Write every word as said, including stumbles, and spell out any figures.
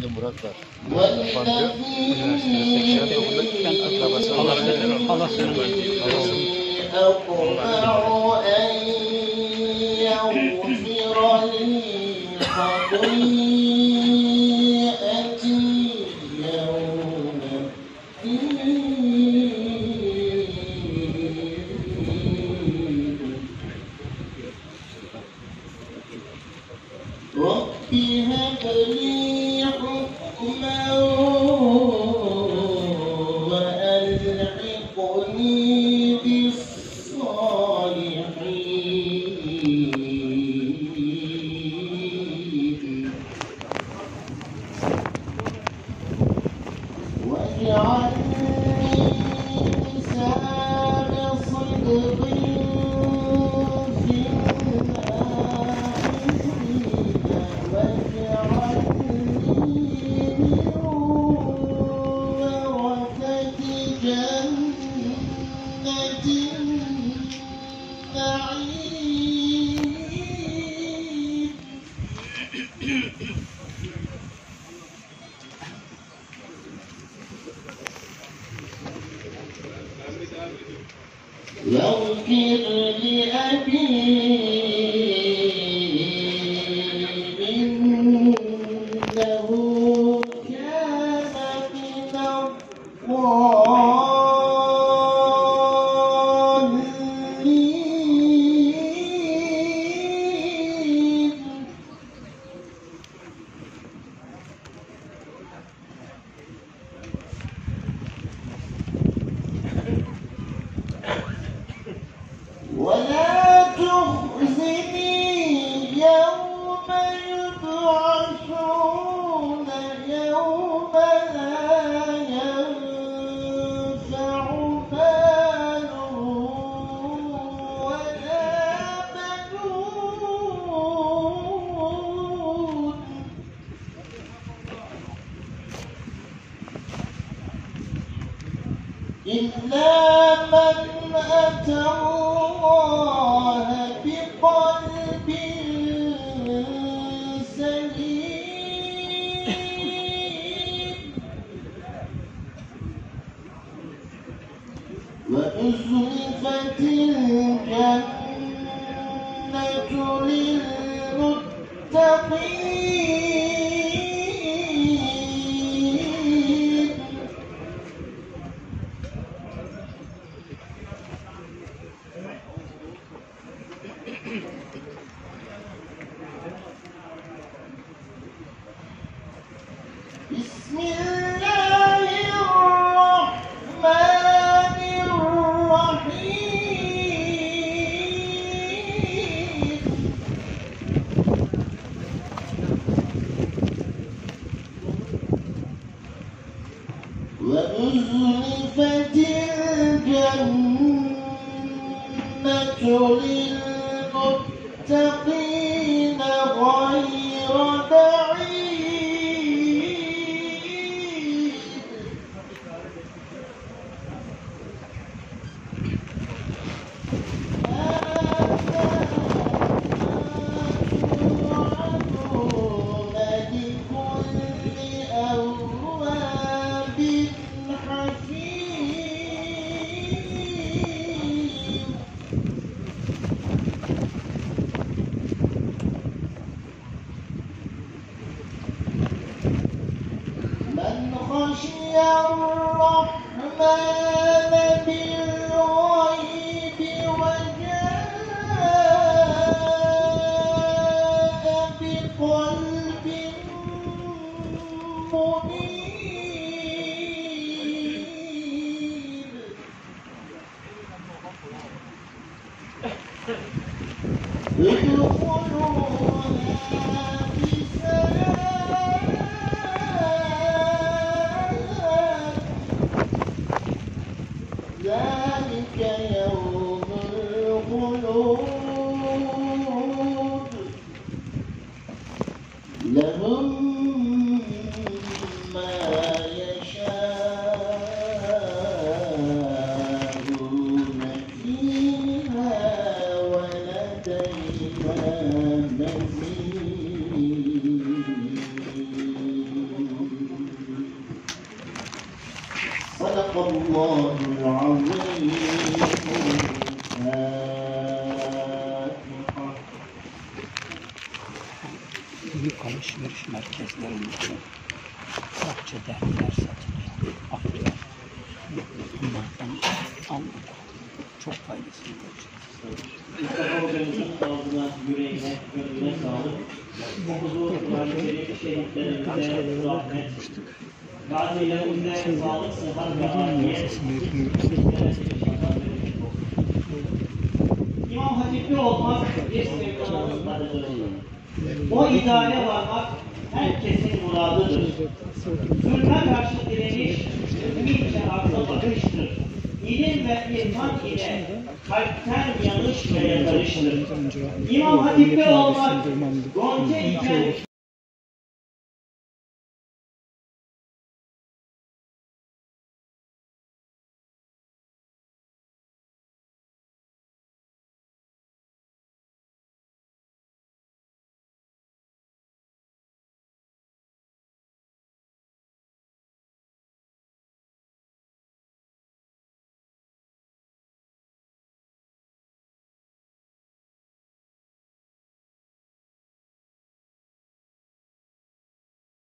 Şimdi Murat var. ربي هب لي حكما وألحقني بالصالحين واجعلني لسان صدق واغفر لأبي إنه كان من الضالين ولا تخزني يوم يبعثون يوم لا ينفع مال ولا بنون إلا من أتى الله بقلب سليم وأزلفت الجنة للمتقين بسم الله الرحمن الرحيم وأزلفت الجنة للمتقين غير بعيد هذا توعدون لكل أواب حفيظ من خشي الرحمن بالغيب وجاء بقلب منيب ادخلوها بسلام ذلك يوم الخلود لهم ما صدق الله العظيم. Büyük alışveriş merkezlerinde çokça dergiler satılıyor. Aklılar. Bunlardan almak çok faydası olacak. Mustafa hocamızın ağzına, yüreğine, gönlüne sağlık. Okuduğu Kur'an-ı şehitlerimize rahmet. Gazilerimize sağlık, sıhhat ve afiyet. İmam Hatipli olmak bir sevdanın adıdır. O ideale varmak herkesin muradıdır. Zulme karşı direniş, mümince akla bakıştır. İlim ve irfan ile kalpten yanış ve yakarıştır. İmam Hatipli olmak, Gonca iken